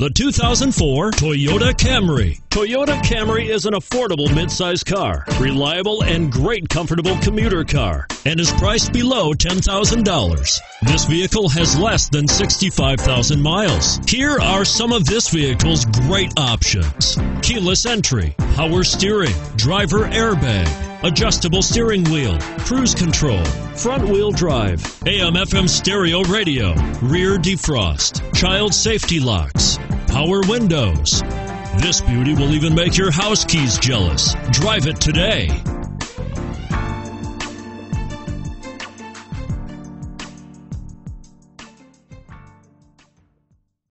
The 2004 Toyota Camry. Toyota Camry is an affordable midsize car, reliable and great comfortable commuter car, and is priced below $10,000. This vehicle has less than 65,000 miles. Here are some of this vehicle's great options: keyless entry, power steering, driver airbag, adjustable steering wheel, cruise control, front-wheel drive, AM/FM stereo radio, rear defrost, child safety locks, power windows. This beauty will even make your house keys jealous. Drive it today.